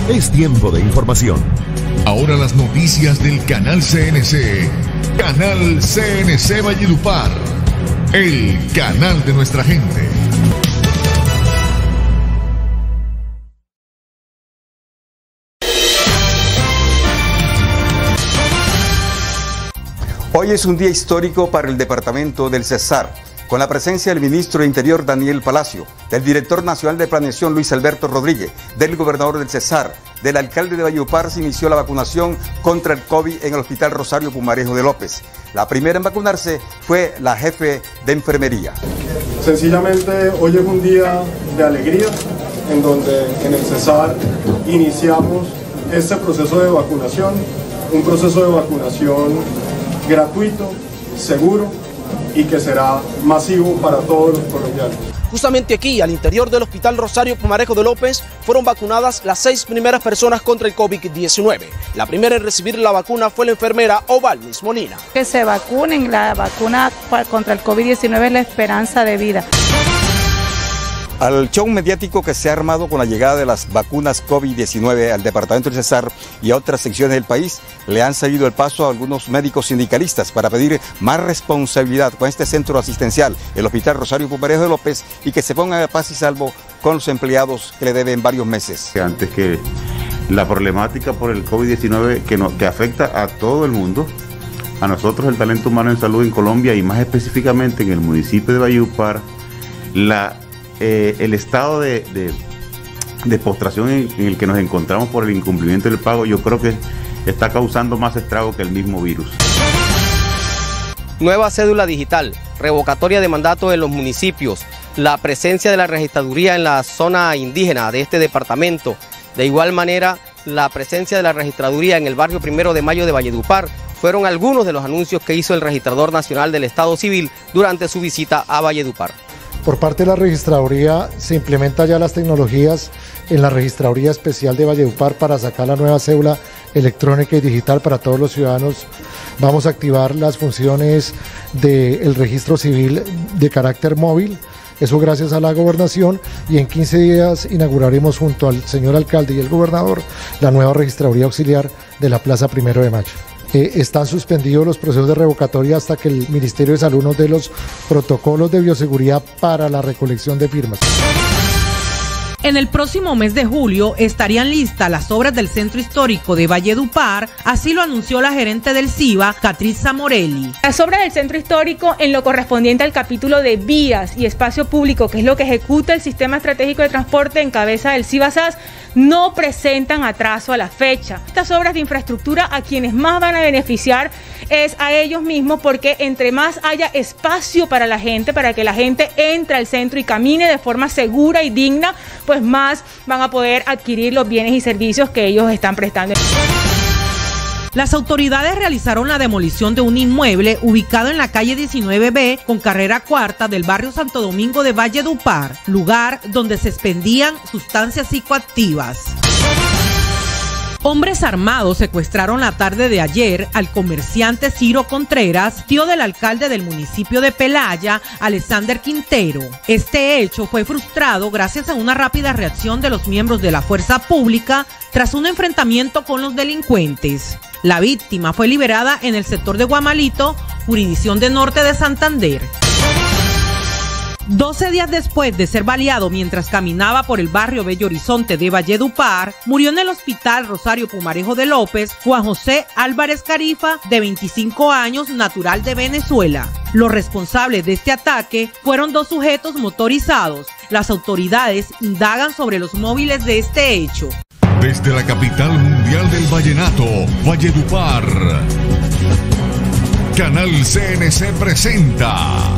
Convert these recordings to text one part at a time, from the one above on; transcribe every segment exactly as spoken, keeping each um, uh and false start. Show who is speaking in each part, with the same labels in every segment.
Speaker 1: Es tiempo de información.
Speaker 2: Ahora las noticias del Canal C N C. Canal C N C Valledupar. El canal de nuestra gente.
Speaker 3: Hoy es un día histórico para el departamento del Cesar, con la presencia del ministro de Interior Daniel Palacio, del director nacional de Planeación Luis Alberto Rodríguez, del gobernador del Cesar, del alcalde de Valledupar. Se inició la vacunación contra el COVID en el Hospital Rosario Pumarejo de López. La primera en vacunarse fue la jefe de enfermería.
Speaker 4: Sencillamente hoy es un día de alegría en donde en el Cesar iniciamos este proceso de vacunación, un proceso de vacunación gratuito, seguro y que será masivo para todos los colombianos.
Speaker 5: Justamente aquí, al interior del Hospital Rosario Pumarejo de López, fueron vacunadas las seis primeras personas contra el COVID diecinueve. La primera en recibir la vacuna fue la enfermera Ovalmis Molina.
Speaker 6: Que se vacunen, la vacuna contra el COVID diecinueve es la esperanza de vida.
Speaker 3: Al show mediático que se ha armado con la llegada de las vacunas COVID diecinueve al departamento del Cesar y a otras secciones del país, le han seguido el paso a algunos médicos sindicalistas para pedir más responsabilidad con este centro asistencial, el Hospital Rosario Pumarejo de López, y que se pongan a paz y salvo con los empleados que le deben varios meses.
Speaker 7: Antes que la problemática por el COVID diecinueve que, no, que afecta a todo el mundo, a nosotros el talento humano en salud en Colombia y más específicamente en el municipio de Valledupar, la Eh, el estado de, de, de postración en, en el que nos encontramos por el incumplimiento del pago, yo creo que está causando más estrago que el mismo virus.
Speaker 8: Nueva cédula digital, revocatoria de mandato en los municipios, la presencia de la registraduría en la zona indígena de este departamento, de igual manera la presencia de la registraduría en el barrio Primero de Mayo de Valledupar, fueron algunos de los anuncios que hizo el registrador nacional del Estado Civil durante su visita a Valledupar.
Speaker 9: Por parte de la registraduría se implementan ya las tecnologías en la registraduría especial de Valledupar para sacar la nueva cédula electrónica y digital para todos los ciudadanos. Vamos a activar las funciones del registro civil de carácter móvil, eso gracias a la gobernación, y en quince días inauguraremos junto al señor alcalde y el gobernador la nueva registraduría auxiliar de la Plaza Primero de Mayo. Eh, están suspendidos los procesos de revocatoria hasta que el Ministerio de Salud nos dé los protocolos de bioseguridad para la recolección de firmas.
Speaker 10: En el próximo mes de julio estarían listas las obras del Centro Histórico de Valledupar, así lo anunció la gerente del CIVA, Catriza Morelli.
Speaker 11: Las obras del Centro Histórico en lo correspondiente al capítulo de vías y espacio público, que es lo que ejecuta el Sistema Estratégico de Transporte en cabeza del CIVA S A S, no presentan atraso a la fecha. Estas obras de infraestructura a quienes más van a beneficiar es a ellos mismos, porque entre más haya espacio para la gente, para que la gente entre al centro y camine de forma segura y digna, pues más van a poder adquirir los bienes y servicios que ellos están prestando.
Speaker 10: Las autoridades realizaron la demolición de un inmueble ubicado en la calle diecinueve B con carrera cuarta del barrio Santo Domingo de Valledupar, lugar donde se expendían sustancias psicoactivas. Hombres armados secuestraron la tarde de ayer al comerciante Ciro Contreras, tío del alcalde del municipio de Pelaya, Alexander Quintero. Este hecho fue frustrado gracias a una rápida reacción de los miembros de la fuerza pública tras un enfrentamiento con los delincuentes. La víctima fue liberada en el sector de Guamalito, jurisdicción de Norte de Santander. doce días después de ser baleado mientras caminaba por el barrio Bello Horizonte de Valledupar, murió en el Hospital Rosario Pumarejo de López Juan José Álvarez Carifa, de veinticinco años, natural de Venezuela. Los responsables de este ataque fueron dos sujetos motorizados. Las autoridades indagan sobre los móviles de este hecho.
Speaker 2: Desde la capital mundial del vallenato, Valledupar, Canal C N C presenta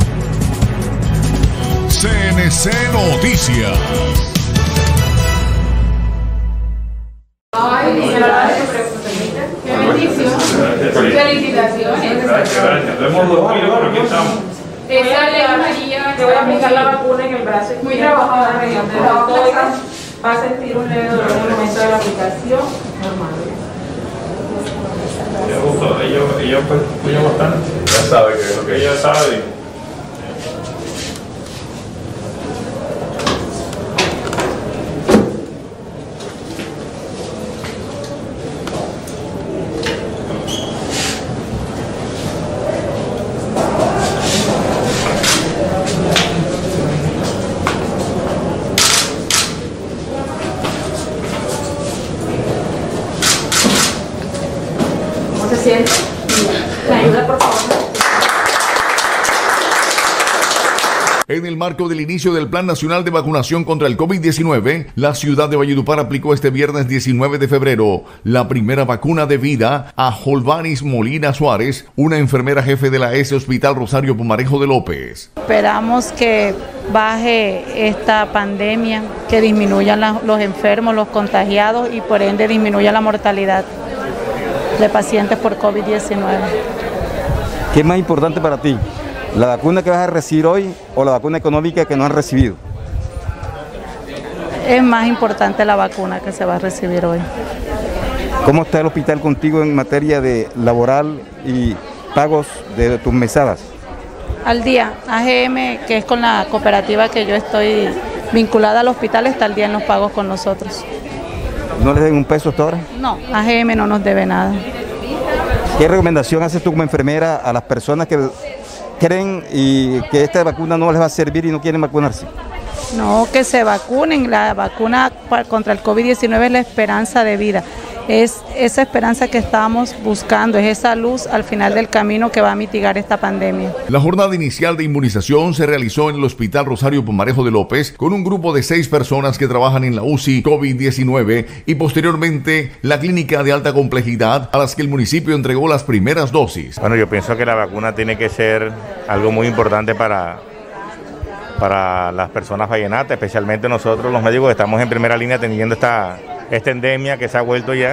Speaker 2: C N C Noticias.
Speaker 12: Ay, qué bendición. Felicitaciones.
Speaker 13: Gracias. Lo hemos dormido, pero aquí estamos.
Speaker 12: Esa Lea María,
Speaker 11: te voy a aplicar la vacuna en el brazo.
Speaker 12: Muy trabajada, región de la otra.
Speaker 11: Va a sentir un leve dolor en el momento de la aplicación. Normal.
Speaker 13: Me gustó. Ellos, ellos pues, ellos bastante. Ya sabe que es lo que ella sabe.
Speaker 12: se siente? ¿Me ayuda, por favor?
Speaker 2: En el marco del inicio del Plan Nacional de Vacunación contra el COVID diecinueve, la ciudad de Valledupar aplicó este viernes diecinueve de febrero la primera vacuna de vida a Jolvanis Molina Suárez, una enfermera jefe de la E S Hospital Rosario Pumarejo de López.
Speaker 6: Esperamos que baje esta pandemia, que disminuyan la, los enfermos, los contagiados y por ende disminuya la mortalidad de pacientes por COVID diecinueve.
Speaker 3: ¿Qué es más importante para ti? ¿La vacuna que vas a recibir hoy o la vacuna económica que no han recibido?
Speaker 6: Es más importante la vacuna que se va a recibir hoy.
Speaker 3: ¿Cómo está el hospital contigo en materia de laboral y pagos de tus mesadas?
Speaker 6: Al día, A G M, que es con la cooperativa que yo estoy vinculada al hospital, está al día en los pagos con nosotros.
Speaker 3: ¿No les den un peso hasta ahora?
Speaker 6: No, A G M no nos debe nada.
Speaker 3: ¿Qué recomendación haces tú como enfermera a las personas que creen y que esta vacuna no les va a servir y no quieren vacunarse?
Speaker 6: No, que se vacunen. La vacuna contra el COVID diecinueve es la esperanza de vida. Es esa esperanza que estamos buscando, es esa luz al final del camino que va a mitigar esta pandemia.
Speaker 2: La jornada inicial de inmunización se realizó en el Hospital Rosario Pumarejo de López con un grupo de seis personas que trabajan en la U C I COVID diecinueve y posteriormente la clínica de alta complejidad a las que el municipio entregó las primeras dosis.
Speaker 1: Bueno, yo pienso que la vacuna tiene que ser algo muy importante para, para las personas vallenatas, especialmente nosotros los médicos que estamos en primera línea atendiendo esta... esta endemia que se ha vuelto ya,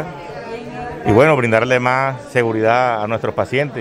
Speaker 1: y bueno, brindarle más seguridad a nuestros pacientes,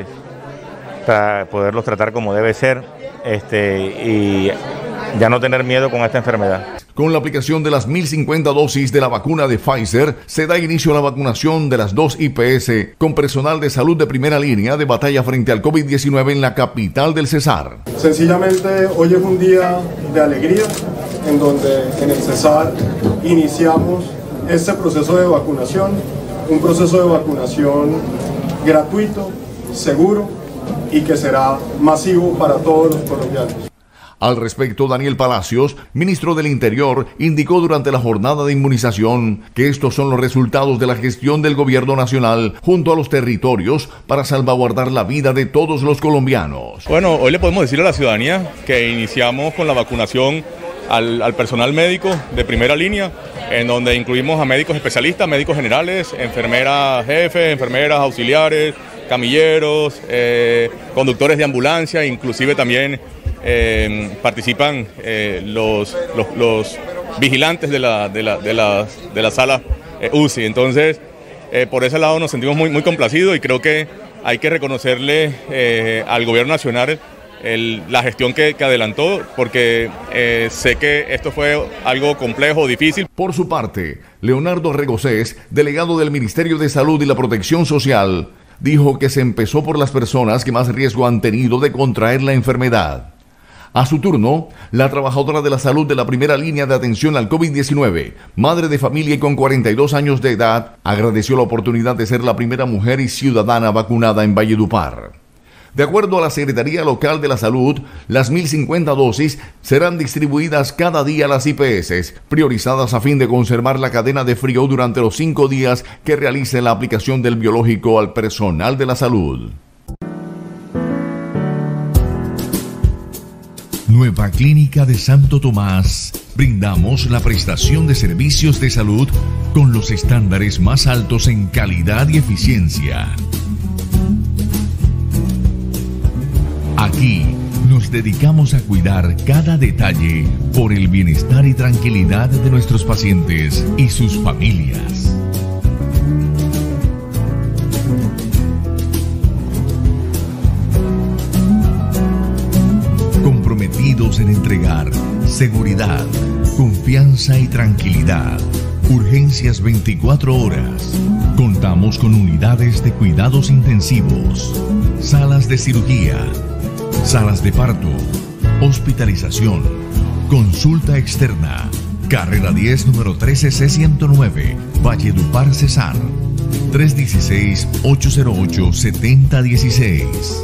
Speaker 1: para poderlos tratar como debe ser, este, y ya no tener miedo con esta enfermedad.
Speaker 2: Con la aplicación de las mil cincuenta dosis de la vacuna de Pfizer, se da inicio a la vacunación de las dos I P S con personal de salud de primera línea de batalla frente al COVID diecinueve en la capital del Cesar.
Speaker 4: Sencillamente, hoy es un día de alegría, en donde en el Cesar iniciamos este proceso de vacunación, un proceso de vacunación gratuito, seguro y que será masivo para todos los colombianos.
Speaker 2: Al respecto, Daniel Palacios, ministro del Interior, indicó durante la jornada de inmunización que estos son los resultados de la gestión del gobierno nacional junto a los territorios para salvaguardar la vida de todos los colombianos.
Speaker 13: Bueno, hoy le podemos decir a la ciudadanía que iniciamos con la vacunación al, al personal médico de primera línea, en donde incluimos a médicos especialistas, médicos generales, enfermeras jefes, enfermeras auxiliares, camilleros, eh, conductores de ambulancia, inclusive también eh, participan eh, los, los, los vigilantes de la, de la, de la, de la sala eh, U C I. Entonces, eh, por ese lado nos sentimos muy, muy complacidos y creo que hay que reconocerle eh, al gobierno nacional El, la gestión que, que adelantó, porque eh, sé que esto fue algo complejo, difícil.
Speaker 2: Por su parte, Leonardo Regocés, delegado del Ministerio de Salud y la Protección Social, dijo que se empezó por las personas que más riesgo han tenido de contraer la enfermedad. A su turno, la trabajadora de la salud de la primera línea de atención al COVID diecinueve, madre de familia y con cuarenta y dos años de edad, agradeció la oportunidad de ser la primera mujer y ciudadana vacunada en Valledupar. De acuerdo a la Secretaría Local de la Salud, las mil cincuenta dosis serán distribuidas cada día a las I P S, priorizadas a fin de conservar la cadena de frío durante los cinco días que realice la aplicación del biológico al personal de la salud. Nueva Clínica de Santo Tomás. Brindamos la prestación de servicios de salud con los estándares más altos en calidad y eficiencia. Aquí nos dedicamos a cuidar cada detalle por el bienestar y tranquilidad de nuestros pacientes y sus familias. Comprometidos en entregar seguridad, confianza y tranquilidad. Urgencias veinticuatro horas. Contamos con unidades de cuidados intensivos, salas de cirugía, salas de parto, hospitalización, consulta externa. Carrera diez, número trece C ciento nueve, Valledupar, Cesar. tres uno seis, ocho cero ocho, siete cero uno seis.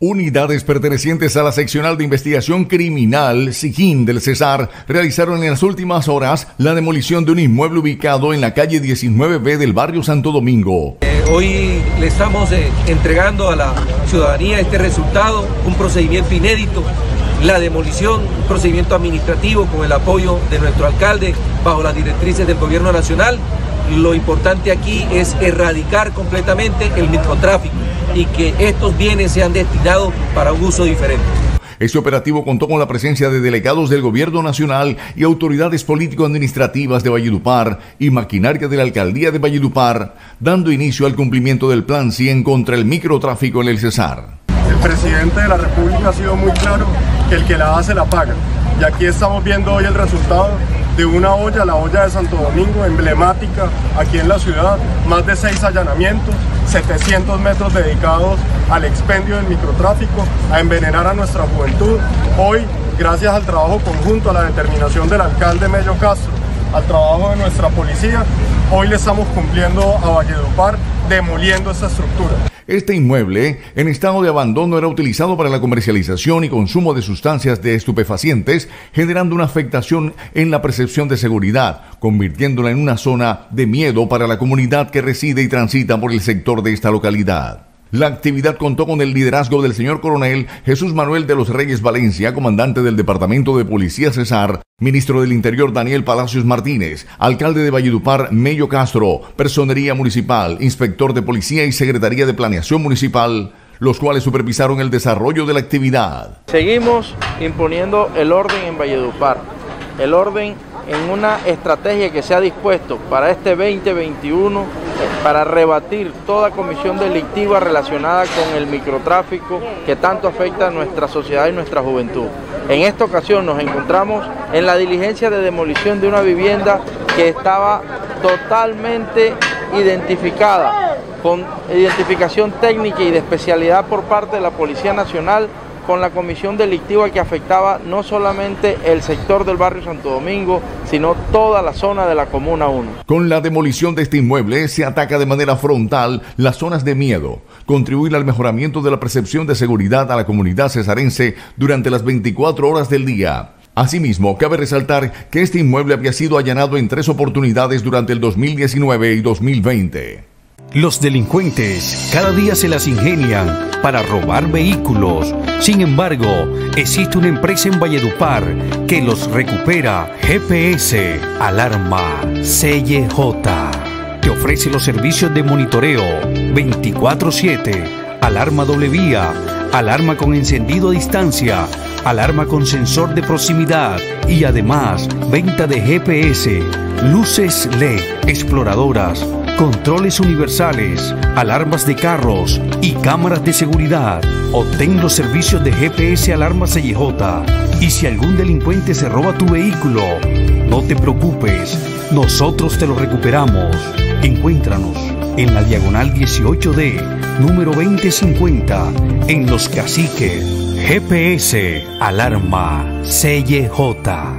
Speaker 2: Unidades pertenecientes a la Seccional de Investigación Criminal, SIGIN del Cesar, realizaron en las últimas horas la demolición de un inmueble ubicado en la calle diecinueve B del barrio Santo Domingo.
Speaker 14: Eh, hoy le estamos eh, entregando a la ciudadanía este resultado, un procedimiento inédito, la demolición, un procedimiento administrativo con el apoyo de nuestro alcalde bajo las directrices del Gobierno Nacional. Lo importante aquí es erradicar completamente el microtráfico y que estos bienes sean destinados para un uso diferente.
Speaker 2: Este operativo contó con la presencia de delegados del Gobierno Nacional y autoridades político-administrativas de Valledupar y maquinaria de la Alcaldía de Valledupar, dando inicio al cumplimiento del Plan cien contra el microtráfico en el Cesar.
Speaker 4: El presidente de la República ha sido muy claro que el que la hace la paga. Y aquí estamos viendo hoy el resultado de una olla, la olla de Santo Domingo, emblemática aquí en la ciudad, más de seis allanamientos, setecientos metros dedicados al expendio del microtráfico, a envenenar a nuestra juventud. Hoy, gracias al trabajo conjunto, a la determinación del alcalde Mello Castro, al trabajo de nuestra policía, hoy le estamos cumpliendo a Valledupar, demoliendo esta estructura.
Speaker 2: Este inmueble, en estado de abandono, era utilizado para la comercialización y consumo de sustancias de estupefacientes, generando una afectación en la percepción de seguridad, convirtiéndola en una zona de miedo para la comunidad que reside y transita por el sector de esta localidad. La actividad contó con el liderazgo del señor coronel Jesús Manuel de los Reyes Valencia, comandante del Departamento de Policía Cesar, ministro del Interior Daniel Palacios Martínez, alcalde de Valledupar Mello Castro, Personería Municipal, inspector de Policía y Secretaría de Planeación Municipal, los cuales supervisaron el desarrollo de la actividad.
Speaker 15: Seguimos imponiendo el orden en Valledupar, el orden en una estrategia que se ha dispuesto para este veinte veintiuno para rebatir toda comisión delictiva relacionada con el microtráfico que tanto afecta a nuestra sociedad y nuestra juventud. En esta ocasión nos encontramos en la diligencia de demolición de una vivienda que estaba totalmente identificada, con identificación técnica y de especialidad por parte de la Policía Nacional, con la comisión delictiva que afectaba no solamente el sector del barrio Santo Domingo, sino toda la zona de la Comuna uno. Con la demolición de este inmueble se ataca de manera frontal las zonas de miedo, contribuir al mejoramiento de la percepción de seguridad a la comunidad cesarense durante las veinticuatro horas del día. Asimismo, cabe resaltar que este inmueble había sido allanado en tres oportunidades durante el dos mil diecinueve y dos mil veinte.
Speaker 16: Los delincuentes cada día se las ingenian para robar vehículos. Sin embargo, existe una empresa en Valledupar que los recupera. G P S Alarma C Y J te ofrece los servicios de monitoreo veinticuatro siete, alarma doble vía, alarma con encendido a distancia, alarma con sensor de proximidad y además venta de G P S, luces L E D, exploradoras, controles universales, alarmas de carros y cámaras de seguridad. Obtén los servicios de G P S Alarma C Y J. Y si algún delincuente se roba tu vehículo, no te preocupes, nosotros te lo recuperamos. Encuéntranos en la diagonal dieciocho D, número veinte cincuenta, en Los Caciques. G P S Alarma C Y J.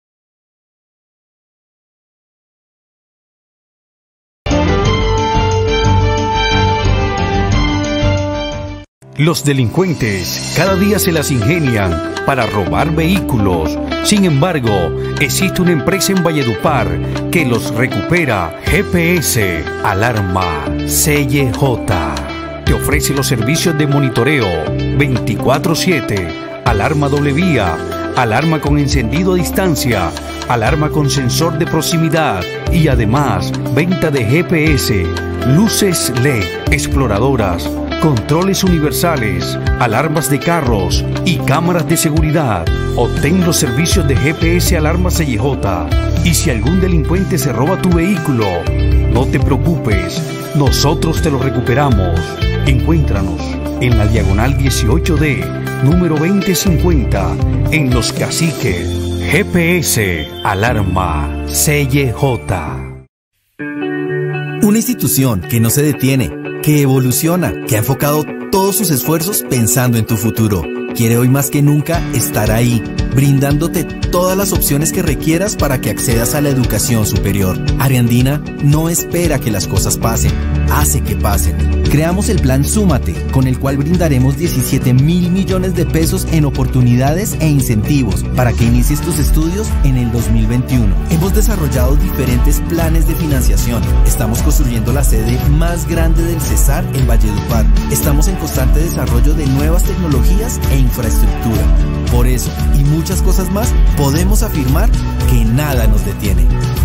Speaker 16: Los delincuentes cada día se las ingenian para robar vehículos. Sin embargo, existe una empresa en Valledupar que los recupera. G P S Alarma C Y J te ofrece los servicios de monitoreo veinticuatro siete, alarma doble vía, alarma con encendido a distancia, alarma con sensor de proximidad y además venta de G P S, luces L E D, exploradoras, controles universales, alarmas de carros y cámaras de seguridad. Obtén los servicios de G P S Alarma C Y J. Y si algún delincuente se roba tu vehículo, no te preocupes, nosotros te lo recuperamos. Encuéntranos en la diagonal dieciocho D, número veinte cincuenta, en Los Caciques. G P S Alarma C Y J.
Speaker 17: Una institución que no se detiene, que evoluciona, que ha enfocado todos sus esfuerzos pensando en tu futuro. Quiere hoy más que nunca estar ahí, brindándote todas las opciones que requieras para que accedas a la educación superior. Ariandina no espera que las cosas pasen, hace que pasen. Creamos el plan Súmate, con el cual brindaremos diecisiete mil millones de pesos en oportunidades e incentivos para que inicies tus estudios en el dos mil veintiuno. Hemos desarrollado diferentes planes de financiación. Estamos construyendo la sede más grande del Cesar en Valledupar. Estamos en constante desarrollo de nuevas tecnologías e infraestructura. Por eso, y muchas cosas más, podemos afirmar que nada nos detiene.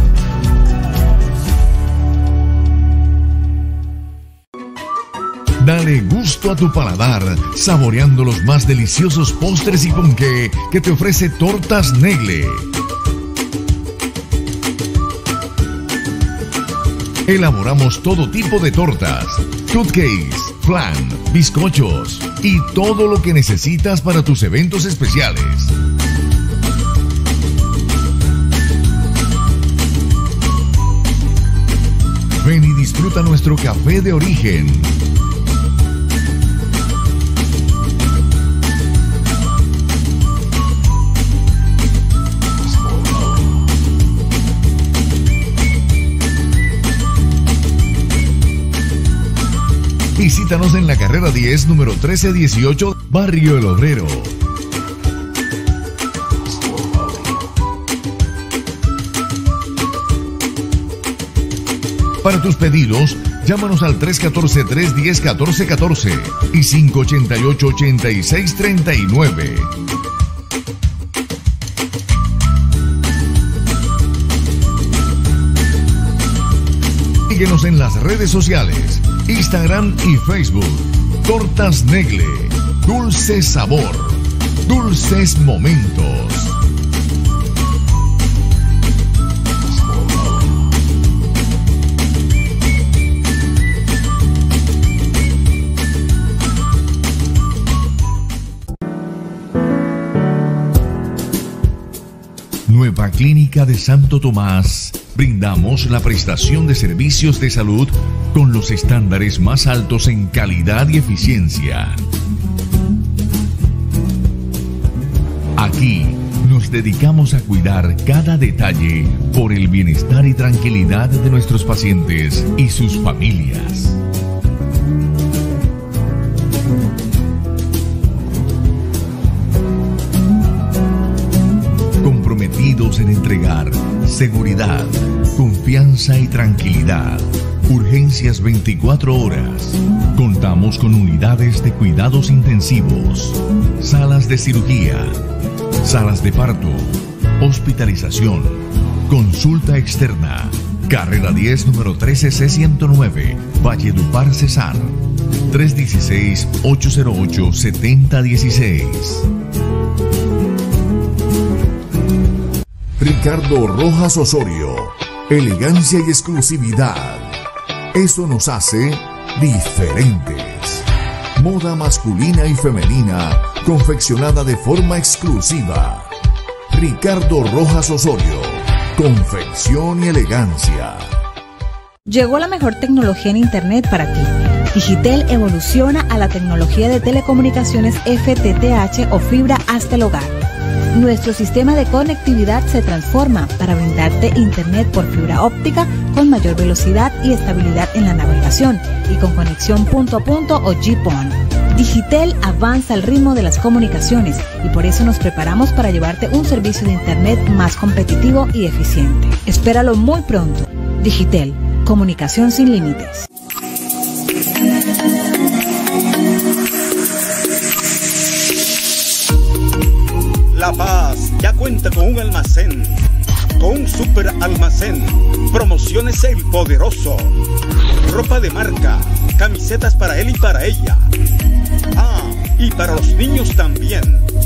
Speaker 2: Dale gusto a tu paladar, saboreando los más deliciosos postres y ponqué que te ofrece Tortas Negle. Elaboramos todo tipo de tortas, cupcakes, flan, bizcochos y todo lo que necesitas para tus eventos especiales. Ven y disfruta nuestro café de origen. Visítanos en la carrera diez, número trece dieciocho, Barrio El Obrero. Para tus pedidos, llámanos al tres uno cuatro, tres uno cero, uno cuatro uno cuatro y cinco ocho ocho, ocho seis tres nueve. Síguenos en las redes sociales, Instagram y Facebook. Tortas Negle, dulce sabor, dulces momentos. Nueva Clínica de Santo Tomás. Brindamos la prestación de servicios de salud con los estándares más altos en calidad y eficiencia. Aquí nos dedicamos a cuidar cada detalle por el bienestar y tranquilidad de nuestros pacientes y sus familias. Comprometidos en entregar seguridad, confianza y tranquilidad. Urgencias veinticuatro horas. Contamos con unidades de cuidados intensivos, salas de cirugía, salas de parto, hospitalización, consulta externa. Carrera diez, número trece C ciento nueve, Valledupar, Cesar. tres uno seis, ocho cero ocho, siete cero uno seis. Ricardo Rojas Osorio. Elegancia y exclusividad. Eso nos hace diferentes. Moda masculina y femenina, confeccionada de forma exclusiva. Ricardo Rojas Osorio. Confección y elegancia.
Speaker 18: Llegó la mejor tecnología en Internet para ti. Digitel evoluciona a la tecnología de telecomunicaciones F T T H o fibra hasta el hogar. Nuestro sistema de conectividad se transforma para brindarte Internet por fibra óptica con mayor velocidad y estabilidad en la navegación y con conexión punto a punto o G P O N. Digitel avanza al ritmo de las comunicaciones y por eso nos preparamos para llevarte un servicio de Internet más competitivo y eficiente. Espéralo muy pronto. Digitel, comunicación sin límites.
Speaker 19: La Paz ya cuenta con un almacén, con un super almacén. Promociones El Poderoso. Ropa de marca, camisetas para él y para ella. Ah, y para los niños también.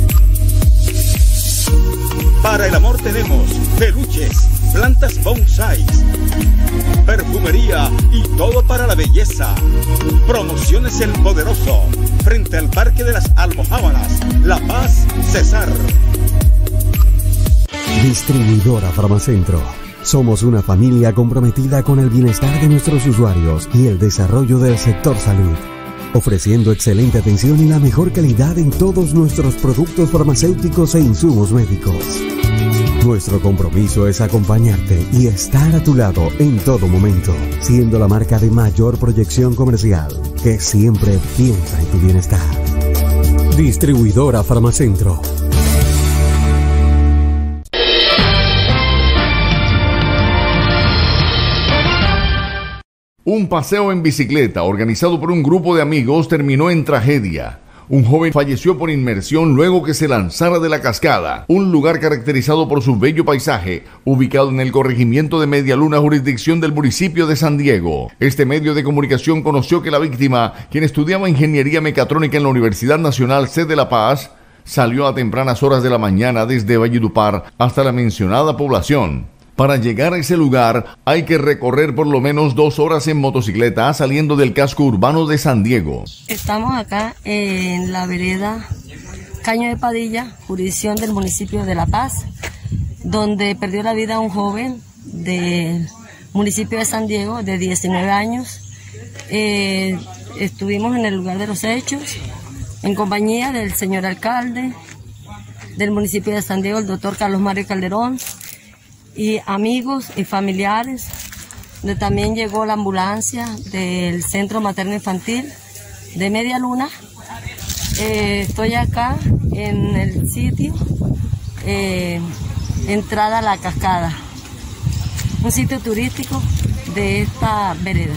Speaker 19: Para el amor tenemos peluches, plantas bonsai, perfumería y todo para la belleza. Promociones El Poderoso, frente al Parque de las Almojábanas, La Paz, Cesar.
Speaker 20: Distribuidora Farmacentro. Somos una familia comprometida con el bienestar de nuestros usuarios y el desarrollo del sector salud, ofreciendo excelente atención y la mejor calidad en todos nuestros productos farmacéuticos e insumos médicos. Nuestro compromiso es acompañarte y estar a tu lado en todo momento, siendo la marca de mayor proyección comercial. que siempre piensa en tu bienestar. Distribuidora Farmacentro.
Speaker 2: Un paseo en bicicleta organizado por un grupo de amigos terminó en tragedia. Un joven falleció por inmersión luego que se lanzara de la cascada, un lugar caracterizado por su bello paisaje, ubicado en el corregimiento de Medialuna, jurisdicción del municipio de San Diego. Este medio de comunicación conoció que la víctima, quien estudiaba ingeniería mecatrónica en la Universidad Nacional C de La Paz, salió a tempranas horas de la mañana desde Valledupar hasta la mencionada población. Para llegar a ese lugar hay que recorrer por lo menos dos horas en motocicleta saliendo del casco urbano de San Diego.
Speaker 21: Estamos acá en la vereda Caño de Padilla, jurisdicción del municipio de La Paz, donde perdió la vida un joven del municipio de San Diego de diecinueve años. Eh, estuvimos en el lugar de los hechos en compañía del señor alcalde del municipio de San Diego, el doctor Carlos Mario Calderón, y amigos y familiares, donde también llegó la ambulancia del Centro Materno Infantil de Medialuna. Eh, estoy acá en el sitio, eh, entrada a la cascada, un sitio turístico de esta vereda.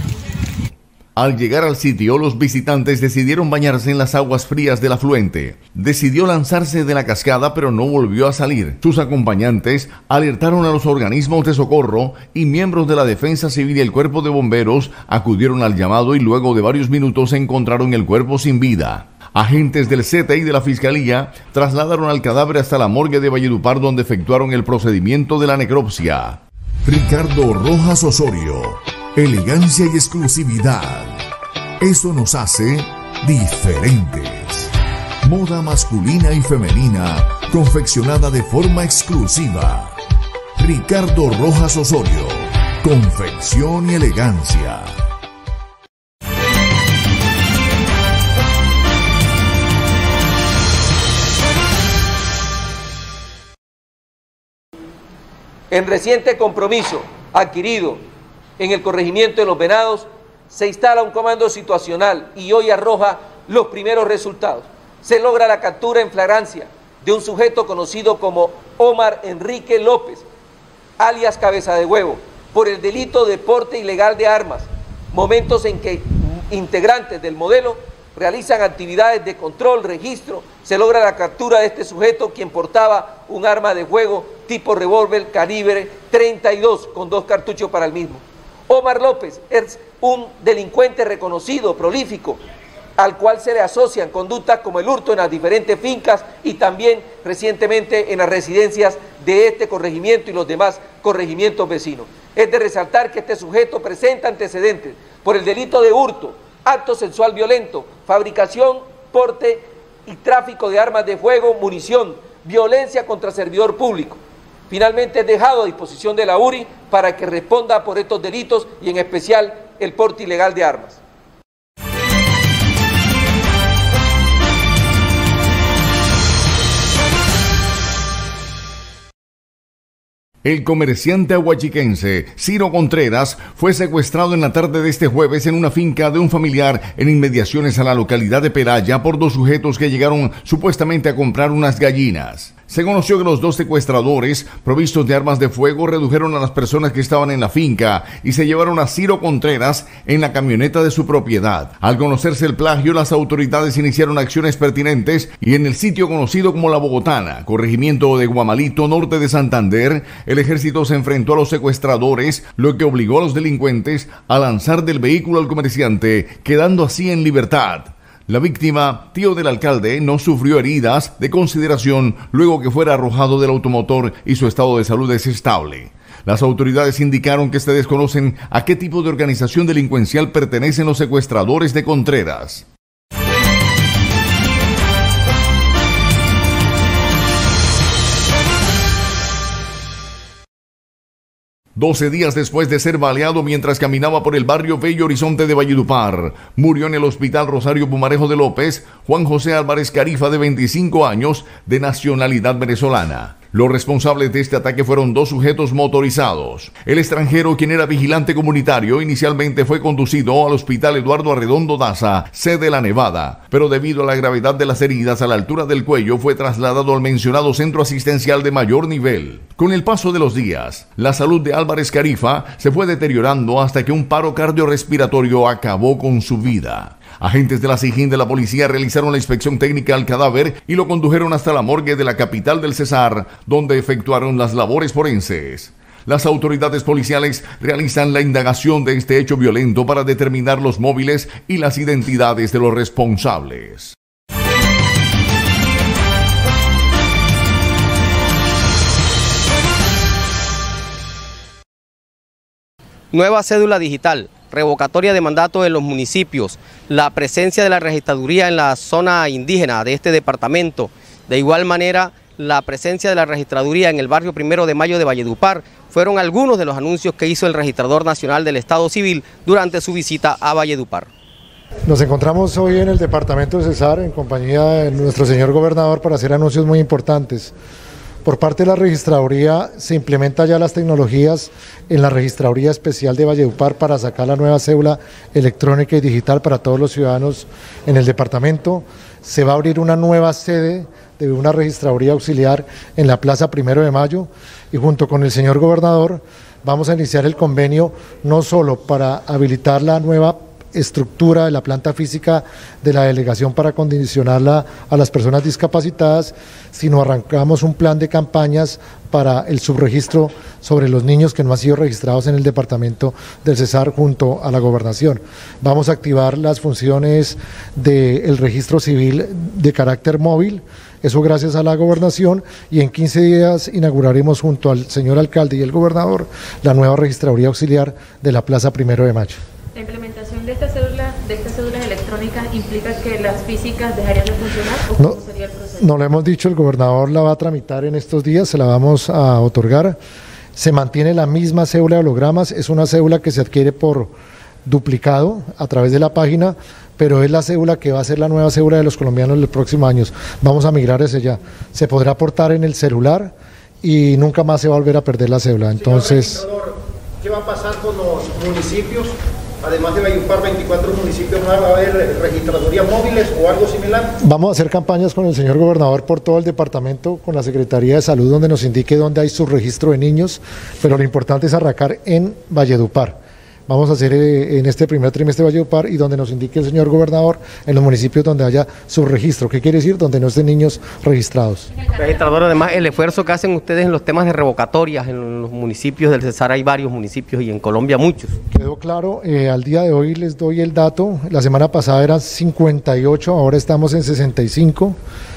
Speaker 2: Al llegar al sitio, los visitantes decidieron bañarse en las aguas frías del afluente. Decidió lanzarse de la cascada, pero no volvió a salir. Sus acompañantes alertaron a los organismos de socorro y miembros de la Defensa Civil y el Cuerpo de Bomberos acudieron al llamado y luego de varios minutos encontraron el cuerpo sin vida. Agentes del C T I de la Fiscalía trasladaron al cadáver hasta la morgue de Valledupar, donde efectuaron el procedimiento de la necropsia. Ricardo Rojas Osorio. Elegancia y exclusividad. Eso nos hace diferentes. Moda masculina y femenina, confeccionada de forma exclusiva. Ricardo Rojas Osorio. Confección y elegancia.
Speaker 14: En reciente compromiso adquirido en el corregimiento de Los Venados, se instala un comando situacional y hoy arroja los primeros resultados. Se logra la captura en flagrancia de un sujeto conocido como Omar Enrique López, alias Cabeza de Huevo, por el delito de porte ilegal de armas, momentos en que integrantes del modelo realizan actividades de control, registro, se logra la captura de este sujeto, quien portaba un arma de fuego tipo revólver calibre treinta y dos con dos cartuchos para el mismo. Omar López es un delincuente reconocido, prolífico, al cual se le asocian conductas como el hurto en las diferentes fincas y también recientemente en las residencias de este corregimiento y los demás corregimientos vecinos. Es de resaltar que este sujeto presenta antecedentes por el delito de hurto, acto sexual violento, fabricación, porte y tráfico de armas de fuego, munición, violencia contra servidor público. Finalmente es dejado a disposición de la U R I para que responda por estos delitos y en especial el porte ilegal de armas.
Speaker 2: El comerciante aguachiquense Ciro Contreras fue secuestrado en la tarde de este jueves en una finca de un familiar en inmediaciones a la localidad de Peraya por dos sujetos que llegaron supuestamente a comprar unas gallinas. Se conoció que los dos secuestradores, provistos de armas de fuego, redujeron a las personas que estaban en la finca y se llevaron a Ciro Contreras en la camioneta de su propiedad. Al conocerse el plagio, las autoridades iniciaron acciones pertinentes y en el sitio conocido como La Bogotana, corregimiento de Guamalito, norte de Santander, el ejército se enfrentó a los secuestradores, lo que obligó a los delincuentes a lanzar del vehículo al comerciante, quedando así en libertad. La víctima, tío del alcalde, no sufrió heridas de consideración luego que fuera arrojado del automotor y su estado de salud es estable. Las autoridades indicaron que se desconocen a qué tipo de organización delincuencial pertenecen los secuestradores de Contreras. Doce días después de ser baleado mientras caminaba por el barrio Bello Horizonte de Valledupar, murió en el Hospital Rosario Pumarejo de López Juan José Álvarez Carifa, de veinticinco años, de nacionalidad venezolana. Los responsables de este ataque fueron dos sujetos motorizados. El extranjero, quien era vigilante comunitario, inicialmente fue conducido al Hospital Eduardo Arredondo Daza, sede La Nevada, pero debido a la gravedad de las heridas a la altura del cuello fue trasladado al mencionado centro asistencial de mayor nivel. Con el paso de los días, la salud de Álvarez Carifa se fue deteriorando hasta que un paro cardiorrespiratorio acabó con su vida. Agentes de la SIJIN de la policía realizaron la inspección técnica al cadáver y lo condujeron hasta la morgue de la capital del Cesar, donde efectuaron las labores forenses. Las autoridades policiales realizan la indagación de este hecho violento para determinar los móviles y las identidades de los responsables.
Speaker 8: Nueva cédula digital, revocatoria de mandato en los municipios, la presencia de la registraduría en la zona indígena de este departamento, de igual manera la presencia de la registraduría en el barrio Primero de Mayo de Valledupar, fueron algunos de los anuncios que hizo el registrador nacional del Estado Civil durante su visita a Valledupar.
Speaker 9: Nos encontramos hoy en el departamento de Cesar en compañía de nuestro señor gobernador para hacer anuncios muy importantes. Por parte de la registraduría se implementan ya las tecnologías en la registraduría especial de Valledupar para sacar la nueva cédula electrónica y digital para todos los ciudadanos en el departamento. Se va a abrir una nueva sede de una registraduría auxiliar en la Plaza Primero de Mayo y junto con el señor gobernador vamos a iniciar el convenio no solo para habilitar la nueva estructura de la planta física de la delegación para condicionarla a las personas discapacitadas, sino arrancamos un plan de campañas para el subregistro sobre los niños que no han sido registrados en el departamento del Cesar junto a la gobernación. Vamos a activar las funciones del registro civil de carácter móvil, eso gracias a la gobernación, y en quince días inauguraremos junto al señor alcalde y el gobernador la nueva registraduría auxiliar de la Plaza Primero de Mayo.
Speaker 12: La implementación de esta cédula, de estas cédulas electrónicas implica que las físicas dejarían de funcionar o
Speaker 9: no,
Speaker 12: cómo sería el proceso.
Speaker 9: No lo hemos dicho, el gobernador la va a tramitar en estos días, se la vamos a otorgar. Se mantiene la misma cédula de hologramas, es una cédula que se adquiere por duplicado a través de la página, pero es la cédula que va a ser la nueva cédula de los colombianos en los próximos años. Vamos a migrar hacia allá. Se podrá aportar en el celular y nunca más se va a volver a perder la cédula. Entonces,
Speaker 5: ¿qué va a pasar con los municipios? Además de Valledupar, veinticuatro municipios más, ¿va a haber registradurías móviles o algo similar?
Speaker 9: Vamos a hacer campañas con el señor gobernador por todo el departamento, con la Secretaría de Salud, donde nos indique dónde hay subregistro de niños, pero lo importante es arrancar en Valledupar. Vamos a hacer eh, en este primer trimestre de Valledupar y donde nos indique el señor gobernador en los municipios donde haya subregistro. ¿Qué quiere decir? Donde no estén niños registrados.
Speaker 8: Registrador, además el esfuerzo que hacen ustedes en los temas de revocatorias en los municipios del Cesar, hay varios municipios y en Colombia muchos.
Speaker 9: Quedó claro, eh, al día de hoy les doy el dato, la semana pasada eran cincuenta y ocho, ahora estamos en sesenta y cinco.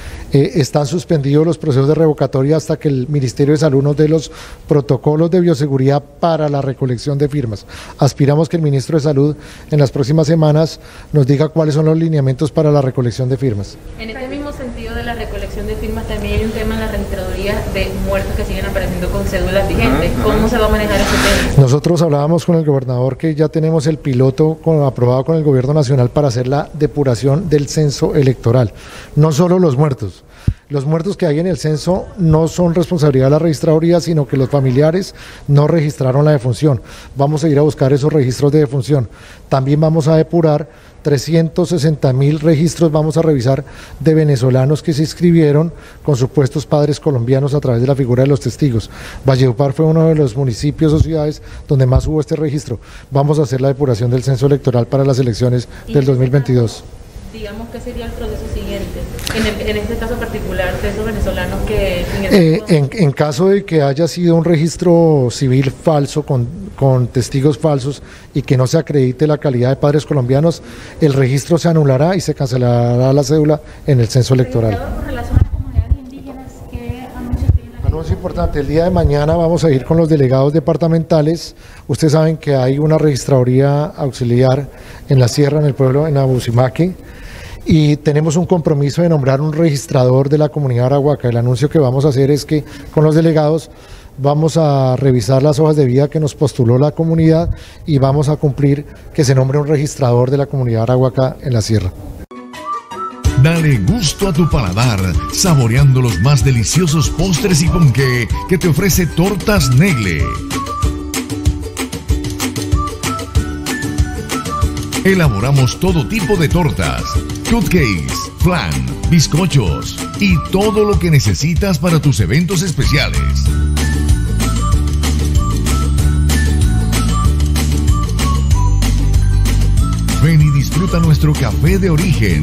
Speaker 9: Eh, están suspendidos los procesos de revocatoria hasta que el Ministerio de Salud nos dé los protocolos de bioseguridad para la recolección de firmas. Aspiramos que el Ministro de Salud en las próximas semanas nos diga cuáles son los lineamientos para la recolección de firmas.
Speaker 12: En este mismo sentido de la recolección de firmas también hay un tema en la registraduría de muertos que siguen apareciendo con cédulas vigentes. Ajá, ajá. ¿Cómo se va a manejar ese tema?
Speaker 9: Nosotros hablábamos con el gobernador que ya tenemos el piloto con, aprobado con el gobierno nacional para hacer la depuración del censo electoral. No solo los muertos. Los muertos que hay en el censo no son responsabilidad de la registraduría, sino que los familiares no registraron la defunción. Vamos a ir a buscar esos registros de defunción. También vamos a depurar trescientos sesenta mil registros, vamos a revisar de venezolanos que se inscribieron con supuestos padres colombianos a través de la figura de los testigos. Valledupar fue uno de los municipios o ciudades donde más hubo este registro. Vamos a hacer la depuración del censo electoral para las elecciones del dos mil veintidós.
Speaker 12: Digamos, ¿qué sería el proceso siguiente? En, el, en este caso particular de esos venezolanos que... En, el
Speaker 9: eh, en, en caso de que haya sido un registro civil falso con, con testigos falsos y que no se acredite la calidad de padres colombianos, el registro se anulará y se cancelará la cédula en el censo electoral.
Speaker 12: Con relación a las comunidades indígenas, ¿qué anuncios tienen?
Speaker 9: Anuncio importante, el día de mañana vamos a ir con los delegados departamentales. Ustedes saben que hay una registraduría auxiliar en la sierra, en el pueblo, en Abusimaque, y tenemos un compromiso de nombrar un registrador de la comunidad arahuaca. El anuncio que vamos a hacer es que con los delegados vamos a revisar las hojas de vida que nos postuló la comunidad y vamos a cumplir que se nombre un registrador de la comunidad arahuaca en la sierra.
Speaker 2: Dale gusto a tu paladar, saboreando los más deliciosos postres y ponqué que te ofrece Tortas Negle. Elaboramos todo tipo de tortas, cupcakes, flan, bizcochos y todo lo que necesitas para tus eventos especiales. Ven y disfruta nuestro café de origen.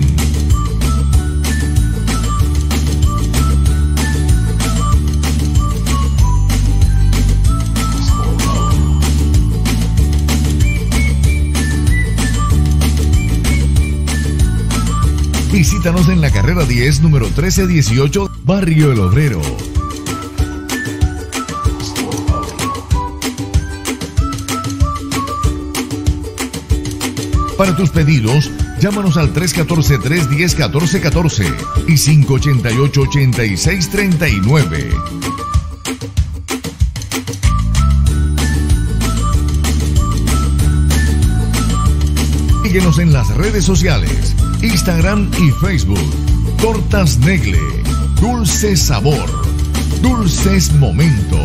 Speaker 2: Visítanos en la carrera diez, número trece dieciocho, Barrio El Obrero. Para tus pedidos, llámanos al tres uno cuatro, tres uno cero, uno cuatro uno cuatro y cinco ocho ocho, ocho seis tres nueve. Síguenos en las redes sociales, Instagram y Facebook. Tortas Negle, dulce sabor, dulces momentos.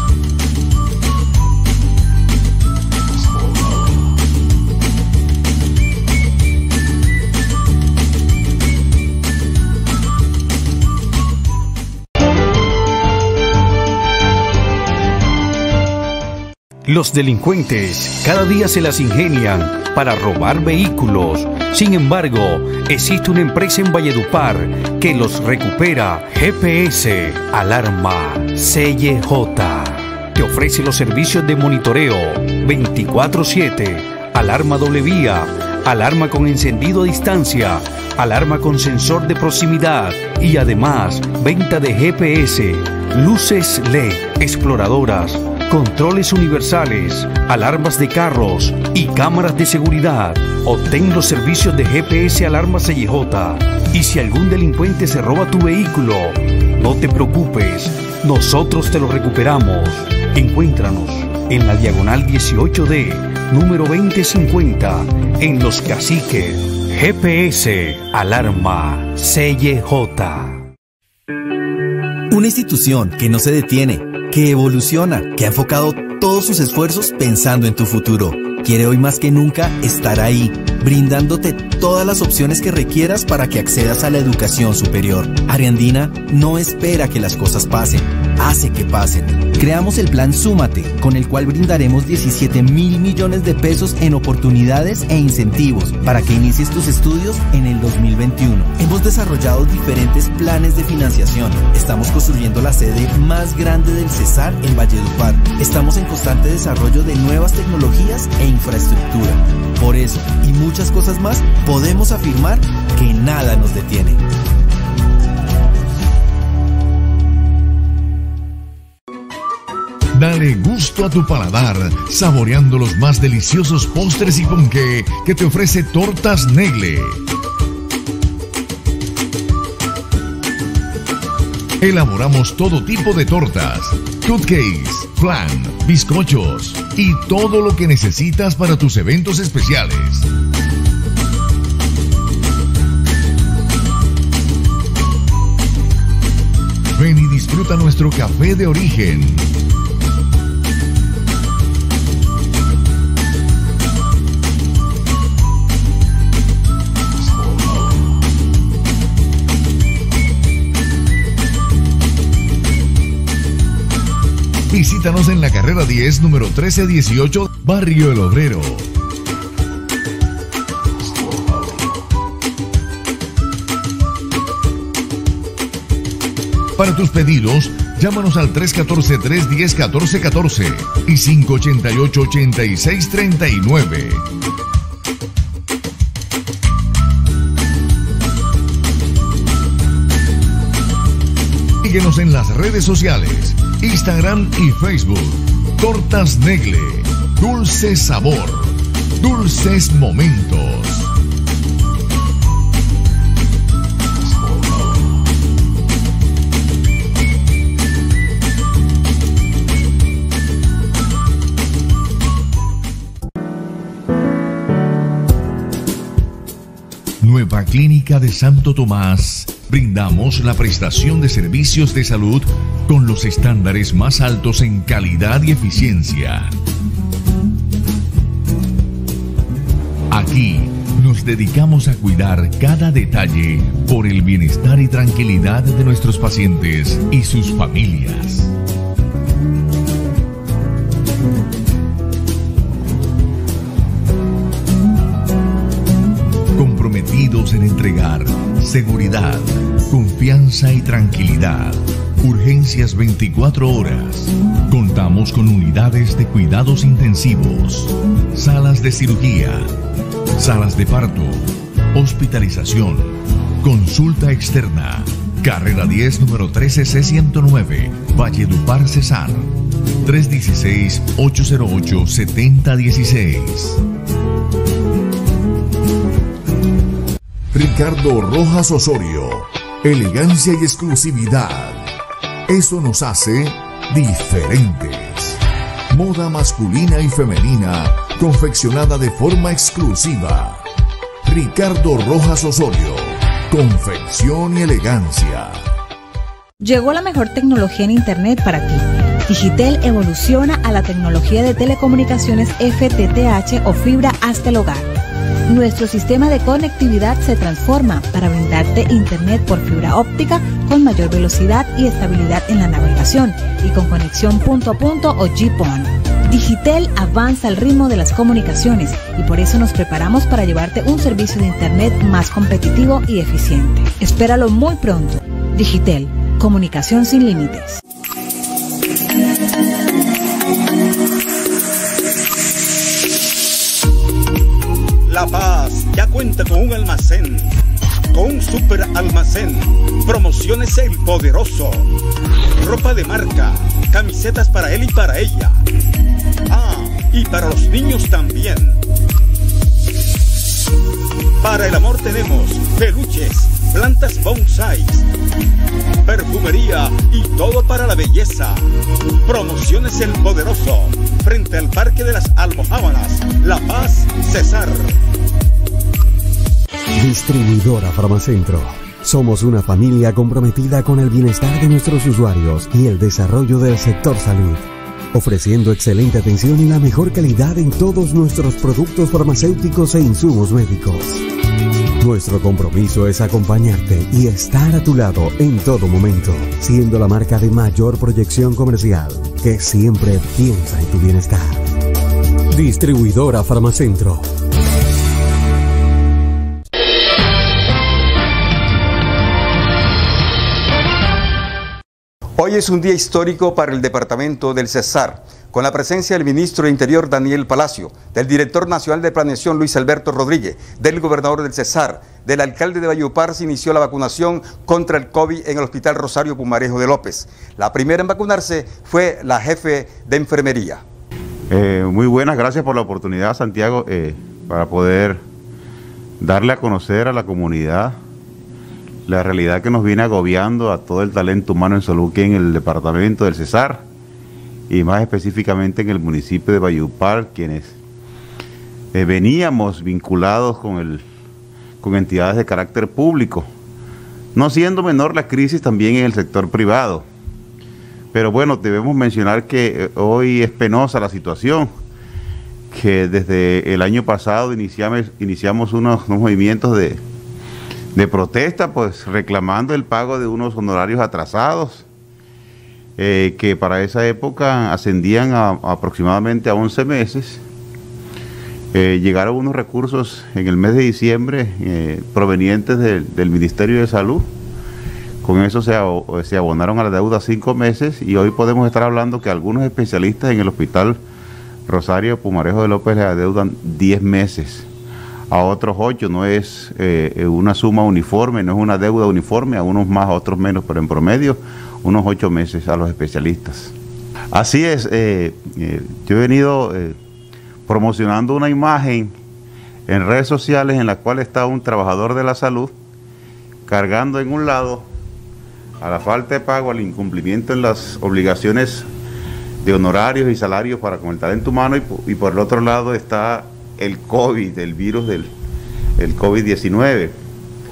Speaker 16: Los delincuentes cada día se las ingenian para robar vehículos. Sin embargo, existe una empresa en Valledupar que los recupera. G P S Alarma C Y J te ofrece los servicios de monitoreo veinticuatro siete, alarma doble vía, alarma con encendido a distancia, alarma con sensor de proximidad y además venta de G P S, luces L E D, exploradoras, controles universales, alarmas de carros y cámaras de seguridad. Obtén los servicios de G P S Alarma C Y J. Y si algún delincuente se roba tu vehículo, no te preocupes, nosotros te lo recuperamos. Encuéntranos en la diagonal dieciocho D, número veinte cincuenta, en Los Caciques. G P S Alarma C Y J.
Speaker 17: Una institución que no se detiene, que evoluciona, que ha enfocado todos sus esfuerzos pensando en tu futuro. Quiere hoy más que nunca estar ahí, brindándote todas las opciones que requieras para que accedas a la educación superior. Ariandina no espera que las cosas pasen, hace que pasen. Creamos el plan Súmate, con el cual brindaremos diecisiete mil millones de pesos en oportunidades e incentivos para que inicies tus estudios en el dos mil veintiuno. Hemos desarrollado diferentes planes de financiación. Estamos construyendo la sede más grande del Cesar en Valledupar. Estamos en constante desarrollo de nuevas tecnologías e infraestructura. Por eso, y muchas cosas más, podemos afirmar que nada nos detiene.
Speaker 2: Dale gusto a tu paladar, saboreando los más deliciosos postres y ponqué que te ofrece Tortas Negle. Elaboramos todo tipo de tortas, cupcakes, flan, bizcochos y todo lo que necesitas para tus eventos especiales. Ven y disfruta nuestro café de origen. Visítanos en la carrera diez, número trece dieciocho, Barrio El Obrero. Para tus pedidos, llámanos al tres uno cuatro, tres uno cero, uno cuatro uno cuatro y cinco ocho ocho, ocho seis tres nueve. Síguenos en las redes sociales, Instagram y Facebook. Tortas Negle, dulce sabor, dulces momentos. Nueva Clínica de Santo Tomás, brindamos la prestación de servicios de salud con los estándares más altos en calidad y eficiencia. Aquí nos dedicamos a cuidar cada detalle por el bienestar y tranquilidad de nuestros pacientes y sus familias. Comprometidos en entregar seguridad, confianza y tranquilidad. Urgencias veinticuatro horas. Contamos con unidades de cuidados intensivos, salas de cirugía, salas de parto, hospitalización, consulta externa. Carrera diez, número trece C ciento nueve, Valledupar, Cesar. tres uno seis, ocho cero ocho, siete cero uno seis. Ricardo Rojas Osorio. Elegancia y exclusividad. Eso nos hace diferentes. Moda masculina y femenina, confeccionada de forma exclusiva. Ricardo Rojas Osorio. Confección y elegancia.
Speaker 18: Llegó la mejor tecnología en Internet para ti. Digitel evoluciona a la tecnología de telecomunicaciones F T T H o fibra hasta el hogar. Nuestro sistema de conectividad se transforma para brindarte Internet por fibra óptica con mayor velocidad y estabilidad en la navegación y con conexión punto a punto o G P O N. Digitel avanza al ritmo de las comunicaciones y por eso nos preparamos para llevarte un servicio de Internet más competitivo y eficiente. Espéralo muy pronto. Digitel, comunicación sin límites.
Speaker 19: La Paz ya cuenta con un almacén, con un super almacén. Promociones El Poderoso. Ropa de marca, camisetas para él y para ella. Ah, y para los niños también. Para el amor tenemos peluches, plantas bonsai, perfumería y todo para la belleza. Promociones El Poderoso, frente al Parque de las Almojábalas, La Paz, Cesar.
Speaker 20: Distribuidora Farmacentro. Somos una familia comprometida con el bienestar de nuestros usuarios y el desarrollo del sector salud, ofreciendo excelente atención y la mejor calidad en todos nuestros productos farmacéuticos e insumos médicos. Nuestro compromiso es acompañarte y estar a tu lado en todo momento, siendo la marca de mayor proyección comercial que siempre piensa en tu bienestar. Distribuidora Farmacentro.
Speaker 3: Hoy es un día histórico para el departamento del Cesar, con la presencia del ministro de Interior Daniel Palacio, del director nacional de Planeación Luis Alberto Rodríguez, del gobernador del Cesar, del alcalde de Valledupar. Se inició la vacunación contra el COVID en el Hospital Rosario Pumarejo de López. La primera en vacunarse fue la jefe de enfermería.
Speaker 7: Eh, muy buenas, gracias por la oportunidad, Santiago, eh, para poder darle a conocer a la comunidad la realidad que nos viene agobiando a todo el talento humano en salud que en el departamento del Cesar y más específicamente en el municipio de Valledupar, quienes eh, veníamos vinculados con, el, con entidades de carácter público, no siendo menor la crisis también en el sector privado. Pero bueno, debemos mencionar que eh, hoy es penosa la situación, que desde el año pasado iniciamos, iniciamos unos, unos movimientos de de protesta, pues reclamando el pago de unos honorarios atrasados, eh, que para esa época ascendían a, a aproximadamente a once meses. Eh, llegaron unos recursos en el mes de diciembre eh, provenientes de, del Ministerio de Salud. Con eso se, se abonaron a la deuda cinco meses y hoy podemos estar hablando que algunos especialistas en el Hospital Rosario Pumarejo de López le adeudan diez meses. A otros ocho. No es eh, una suma uniforme, no es una deuda uniforme, a unos más, a otros menos, pero en promedio unos ocho meses a los especialistas. Así es, eh, eh, yo he venido eh, promocionando una imagen en redes sociales en la cual está un trabajador de la salud cargando en un lado a la falta de pago, al incumplimiento en las obligaciones de honorarios y salarios para con el talento humano, y, y por el otro lado está el COVID, el virus del el COVID diecinueve.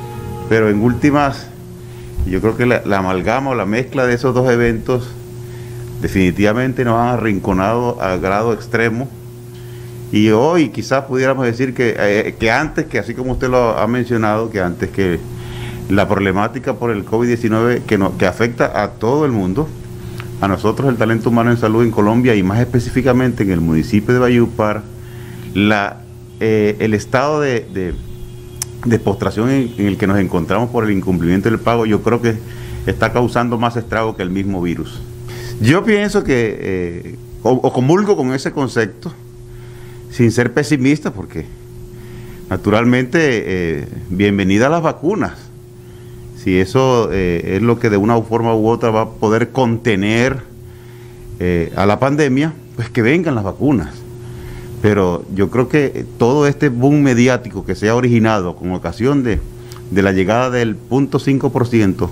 Speaker 7: pero en últimas, yo creo que la, la amalgama o la mezcla de esos dos eventos definitivamente nos han arrinconado a grado extremo. Y hoy quizás pudiéramos decir que, eh, que antes, que así como usted lo ha mencionado, que antes que la problemática por el COVID diecinueve que, no, que afecta a todo el mundo, a nosotros el talento humano en salud en Colombia y más específicamente en el municipio de Valledupar, la, eh, el estado de, de, de postración en, en el que nos encontramos por el incumplimiento del pago, yo creo que está causando más estrago que el mismo virus. Yo pienso que, eh, o, o comulgo con ese concepto, sin ser pesimista, porque naturalmente eh, bienvenida a las vacunas. Si eso eh, es lo que de una forma u otra va a poder contener eh, a la pandemia, pues que vengan las vacunas. Pero yo creo que todo este boom mediático que se ha originado con ocasión de, de la llegada del cero punto cinco por ciento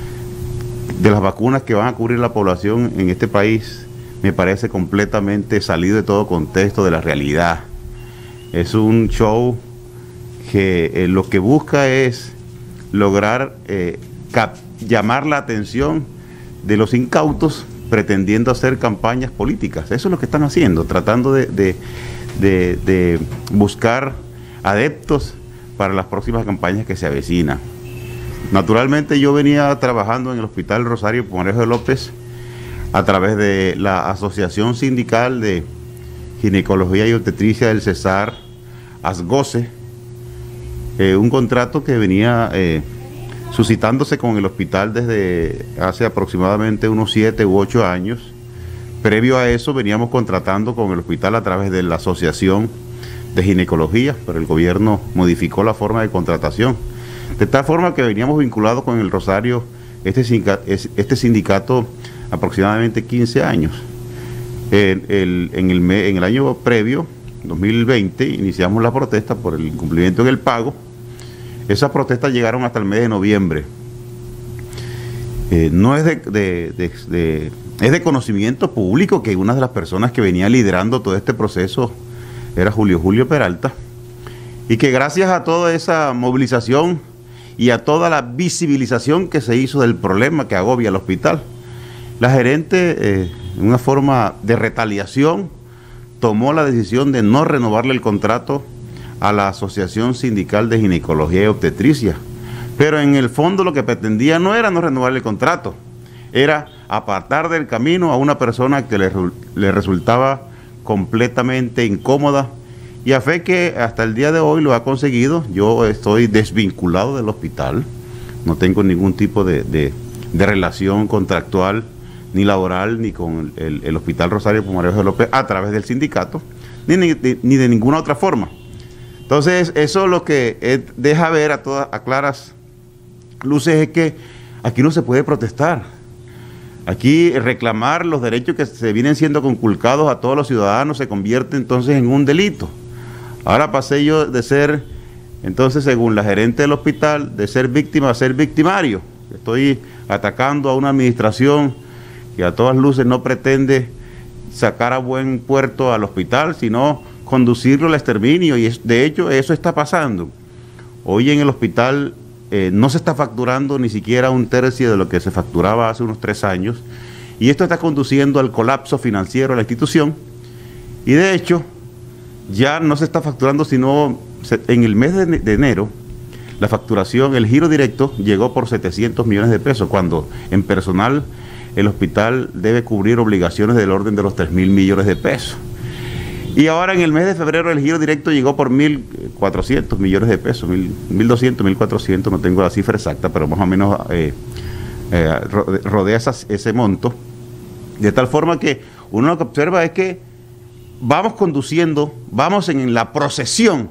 Speaker 7: de las vacunas que van a cubrir la población en este país, me parece completamente salido de todo contexto de la realidad. Es un show que eh, lo que busca es lograr eh, cap llamar la atención de los incautos pretendiendo hacer campañas políticas. Eso es lo que están haciendo, tratando de, de, de, de buscar adeptos para las próximas campañas que se avecinan. Naturalmente yo venía trabajando en el Hospital Rosario Pumarejo de López a través de la Asociación Sindical de Ginecología y Obstetricia del Cesar, ASGOCE, eh, un contrato que venía eh, suscitándose con el hospital desde hace aproximadamente unos siete u ocho años. Previo a eso veníamos contratando con el hospital a través de la Asociación de Ginecología, pero el gobierno modificó la forma de contratación, de tal forma que veníamos vinculados con el Rosario, este sindicato, este sindicato aproximadamente quince años. En el, en, el, en el año previo, dos mil veinte, iniciamos la protesta por el incumplimiento en el pago. Esas protestas llegaron hasta el mes de noviembre. Eh, no es de, de, de, de, es de conocimiento público que una de las personas que venía liderando todo este proceso era Julio Julio Peralta, y que gracias a toda esa movilización y a toda la visibilización que se hizo del problema que agobia al hospital, la gerente, eh, en una forma de retaliación, tomó la decisión de no renovarle el contrato a la Asociación Sindical de Ginecología y Obstetricia. Pero en el fondo lo que pretendía no era no renovarle el contrato, era apartar del camino a una persona que le, le resultaba completamente incómoda, y a fe que hasta el día de hoy lo ha conseguido. Yo estoy desvinculado del hospital, no tengo ningún tipo de, de, de relación contractual ni laboral, ni con el, el Hospital Rosario Pumarejo de López a través del sindicato, ni, ni, ni de ninguna otra forma. Entonces, eso lo que es, deja ver a todas, a claras luces, es que aquí no se puede protestar. Aquí reclamar los derechos que se vienen siendo conculcados a todos los ciudadanos se convierte entonces en un delito. Ahora pasé yo de ser, entonces, según la gerente del hospital, de ser víctima a ser victimario. Estoy atacando a una administración que a todas luces no pretende sacar a buen puerto al hospital, sino conducirlo al exterminio, y es, de hecho eso está pasando. Hoy en el hospital eh, no se está facturando ni siquiera un tercio de lo que se facturaba hace unos tres años, y esto está conduciendo al colapso financiero de la institución, y de hecho ya no se está facturando, sino en el mes de, de enero la facturación, el giro directo llegó por setecientos millones de pesos, cuando en personal el hospital debe cubrir obligaciones del orden de los tres mil millones de pesos. Y ahora en el mes de febrero el giro directo llegó por mil cuatrocientos millones de pesos, mil doscientos, mil cuatrocientos, no tengo la cifra exacta, pero más o menos eh, eh, rodea esas, ese monto. De tal forma que uno lo que observa es que vamos conduciendo, vamos en la procesión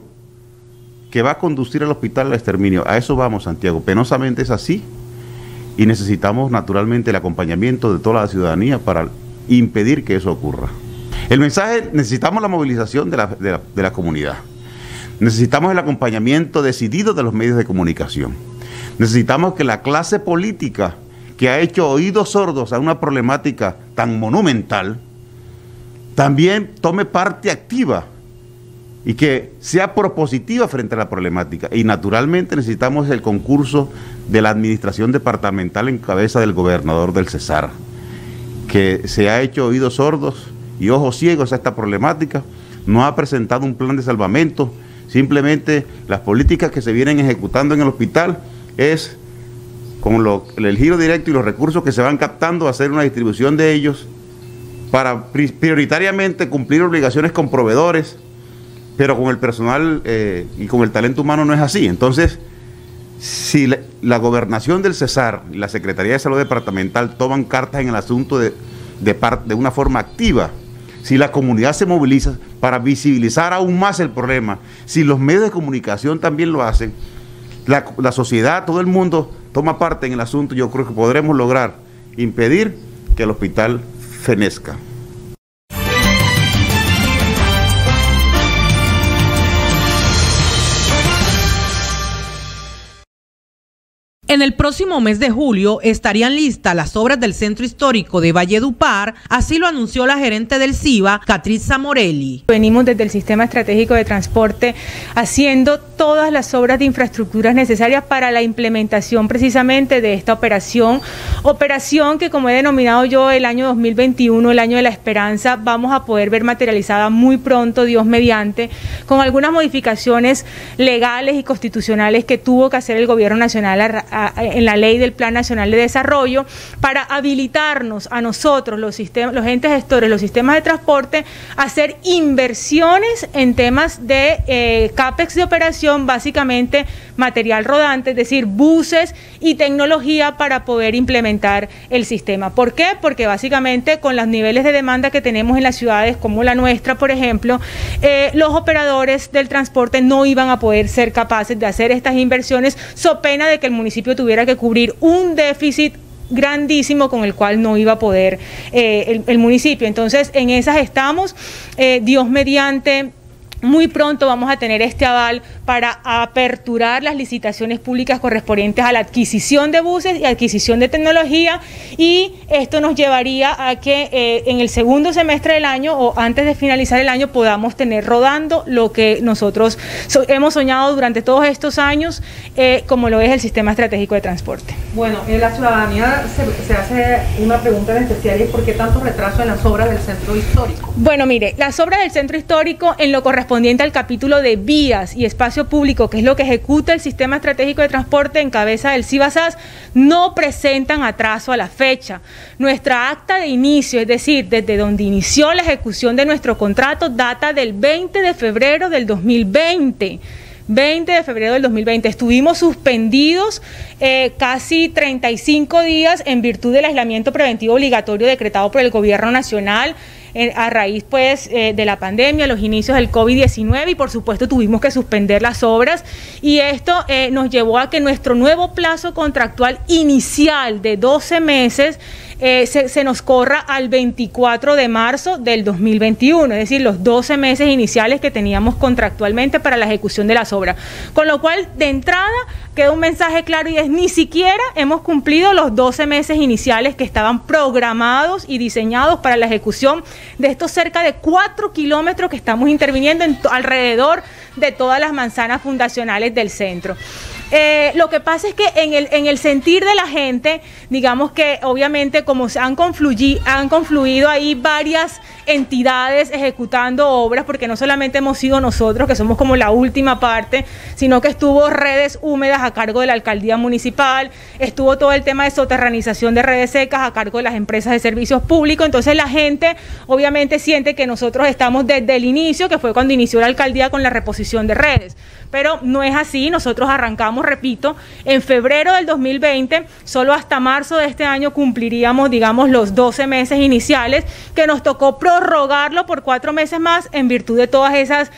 Speaker 7: que va a conducir al hospital al exterminio. A eso vamos, Santiago. Penosamente es así, y necesitamos naturalmente el acompañamiento de toda la ciudadanía para impedir que eso ocurra. El mensaje: necesitamos la movilización de la, de la, de la comunidad. Necesitamos el acompañamiento decidido de los medios de comunicación. Necesitamos que la clase política, que ha hecho oídos sordos a una problemática tan monumental, también tome parte activa y que sea propositiva frente a la problemática. Y naturalmente necesitamos el concurso de la administración departamental en cabeza del gobernador del Cesar, que se ha hecho oídos sordos y ojos ciegos a esta problemática, no ha presentado un plan de salvamento, simplemente las políticas que se vienen ejecutando en el hospital es con lo, el giro directo y los recursos que se van captando, hacer una distribución de ellos para prioritariamente cumplir obligaciones con proveedores, pero con el personal eh, y con el talento humano no es así. Entonces, si la, la gobernación del Cesar y la Secretaría de Salud Departamental toman cartas en el asunto de, de, par, de una forma activa, si la comunidad se moviliza para visibilizar aún más el problema, si los medios de comunicación también lo hacen, la, la sociedad, todo el mundo toma parte en el asunto, yo creo que podremos lograr impedir que el hospital fenezca.
Speaker 10: En el próximo mes de julio estarían listas las obras del Centro Histórico de Valledupar, así lo anunció la gerente del SIVA, Catritza Morelli.
Speaker 11: Venimos desde el Sistema Estratégico de Transporte haciendo todas las obras de infraestructuras necesarias para la implementación precisamente de esta operación, operación que, como he denominado yo, el año dos mil veintiuno, el año de la esperanza, vamos a poder ver materializada muy pronto, Dios mediante, con algunas modificaciones legales y constitucionales que tuvo que hacer el Gobierno Nacional a, a, en la ley del Plan Nacional de Desarrollo para habilitarnos a nosotros, los sistemas, los entes gestores, los sistemas de transporte, a hacer inversiones en temas de eh, CAPEX de operación, básicamente material rodante, es decir, buses y tecnología para poder implementar el sistema. ¿Por qué? Porque básicamente con los niveles de demanda que tenemos en las ciudades como la nuestra, por ejemplo, eh, los operadores del transporte no iban a poder ser capaces de hacer estas inversiones, so pena de que el municipio tuviera que cubrir un déficit grandísimo con el cual no iba a poder eh, el, el municipio. Entonces, en esas estamos, eh, Dios mediante. Muy pronto vamos a tener este aval para aperturar las licitaciones públicas correspondientes a la adquisición de buses y adquisición de tecnología, y esto nos llevaría a que eh, en el segundo semestre del año o antes de finalizar el año podamos tener rodando lo que nosotros so hemos soñado durante todos estos años, eh, como lo es el Sistema Estratégico de Transporte.
Speaker 10: Bueno, en la ciudadanía se, se hace una pregunta en especial, y ¿por qué tanto retraso en las obras del Centro Histórico?
Speaker 11: Bueno, mire, las obras del Centro Histórico en lo correspondiente correspondiente al capítulo de vías y espacio público, que es lo que ejecuta el Sistema Estratégico de Transporte en cabeza del SIVASAS, no presentan atraso a la fecha. Nuestra acta de inicio, es decir, desde donde inició la ejecución de nuestro contrato, data del veinte de febrero del dos mil veinte. veinte de febrero del dos mil veinte. Estuvimos suspendidos eh, casi treinta y cinco días en virtud del aislamiento preventivo obligatorio decretado por el Gobierno Nacional eh, a raíz pues eh, de la pandemia, los inicios del COVID diecinueve, y por supuesto tuvimos que suspender las obras, y esto eh, nos llevó a que nuestro nuevo plazo contractual inicial de doce meses Eh, se, se nos corra al veinticuatro de marzo del dos mil veintiuno, es decir, los doce meses iniciales que teníamos contractualmente para la ejecución de las obras. Con lo cual, de entrada, queda un mensaje claro, y es: ni siquiera hemos cumplido los doce meses iniciales que estaban programados y diseñados para la ejecución de estos cerca de cuatro kilómetros que estamos interviniendo en alrededor de todas las manzanas fundacionales del centro. Eh, lo que pasa es que en el, en el sentir de la gente, digamos que obviamente como se han, confluyi, han confluido ahí varias entidades ejecutando obras, porque no solamente hemos sido nosotros, que somos como la última parte, sino que estuvo Redes Húmedas a cargo de la alcaldía municipal, estuvo todo el tema de soterranización de redes secas a cargo de las empresas de servicios públicos. Entonces la gente obviamente siente que nosotros estamos desde el inicio, que fue cuando inició la alcaldía con la reposición de redes, pero no es así. Nosotros arrancamos, repito, en febrero del dos mil veinte, solo hasta marzo de este año cumpliríamos, digamos, los doce meses iniciales, que nos tocó prorrogarlo por cuatro meses más en virtud de todas esas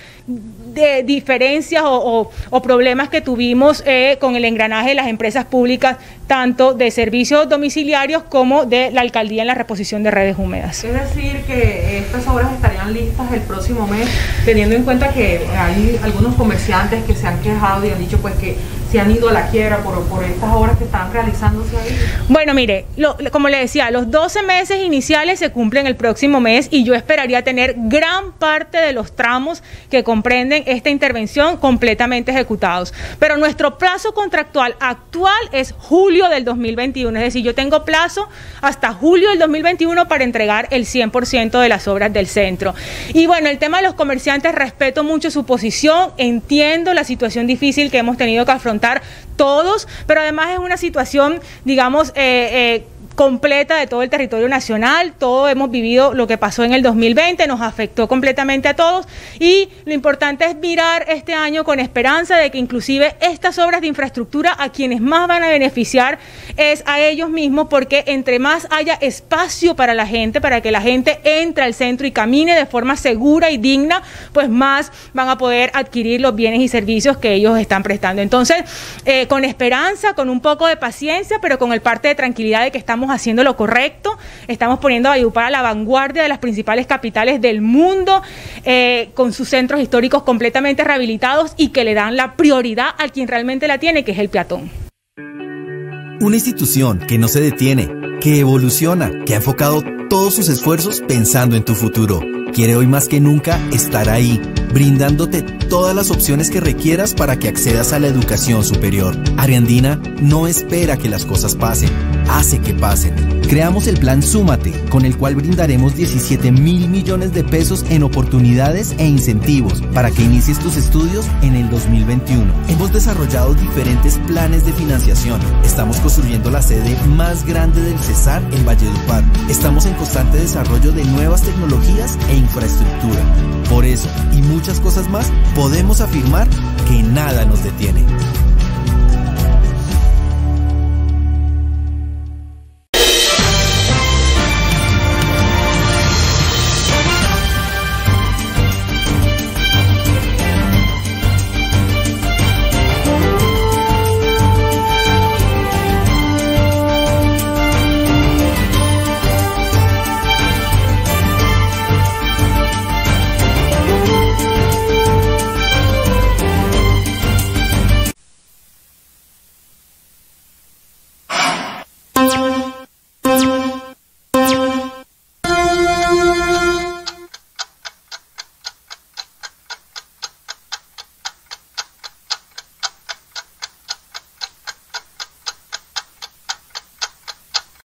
Speaker 11: de diferencias o, o, o problemas que tuvimos eh, con el engranaje de las empresas públicas, tanto de servicios domiciliarios como de la alcaldía en la reposición de redes húmedas.
Speaker 10: Es decir, que estas obras estarían listas el próximo mes, teniendo en cuenta que hay algunos comerciantes que se han quejado y han dicho pues que se han ido a la quiebra por, por estas obras que están realizándose ahí.
Speaker 11: Bueno, mire, lo, como le decía, los doce meses iniciales se cumplen el próximo mes y yo esperaría tener gran parte de los tramos que comprenden esta intervención completamente ejecutados. Pero nuestro plazo contractual actual es julio del dos mil veintiuno, es decir, yo tengo plazo hasta julio del dos mil veintiuno para entregar el cien por ciento de las obras del centro. Y bueno, el tema de los comerciantes, respeto mucho su posición, entiendo la situación difícil que hemos tenido que afrontar todos, pero además es una situación, digamos, eh, eh, completa de todo el territorio nacional. Todos hemos vivido lo que pasó en el dos mil veinte, nos afectó completamente a todos y lo importante es mirar este año con esperanza de que inclusive estas obras de infraestructura a quienes más van a beneficiar es a ellos mismos, porque entre más haya espacio para la gente, para que la gente entre al centro y camine de forma segura y digna, pues más van a poder adquirir los bienes y servicios que ellos están prestando. Entonces, eh, con esperanza, con un poco de paciencia, pero con el parte de tranquilidad de que estamos haciendo lo correcto, estamos poniendo a Valledupar a la vanguardia de las principales capitales del mundo, eh, con sus centros históricos completamente rehabilitados y que le dan la prioridad a quien realmente la tiene, que es el peatón.
Speaker 17: Una institución que no se detiene, que evoluciona, que ha enfocado todos sus esfuerzos pensando en tu futuro. Quiere hoy más que nunca estar ahí, brindándote todas las opciones que requieras para que accedas a la educación superior. Ariandina no espera que las cosas pasen, hace que pasen. Creamos el plan Súmate, con el cual brindaremos diecisiete mil millones de pesos en oportunidades e incentivos para que inicies tus estudios en el dos mil veintiuno. Hemos desarrollado diferentes planes de financiación. Estamos construyendo la sede más grande del Cesar en Valledupar. Estamos en constante desarrollo de nuevas tecnologías e infraestructura. Por eso, y muchas cosas más, podemos afirmar que nada nos detiene.